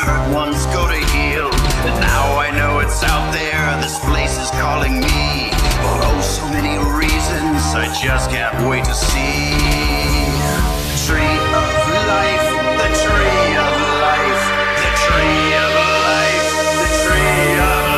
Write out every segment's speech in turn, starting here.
hurt ones go to heal. And now I know it's out there, this place is calling me. For oh, so many reasons I just can't wait to see. The tree of life, the tree of life, the tree of life, the tree of life.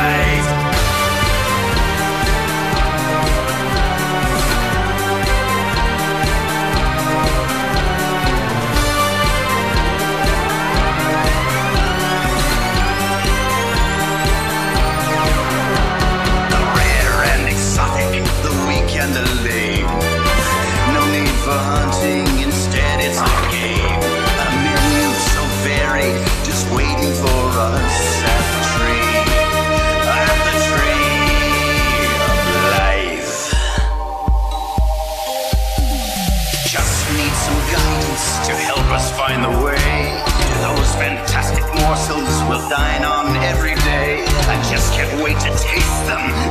And the lame. No need for hunting, instead it's a game. A menu so varied, just waiting for us at the tree of life. Just need some guidance to help us find the way to those fantastic morsels we'll dine on every day. I just can't wait to taste them.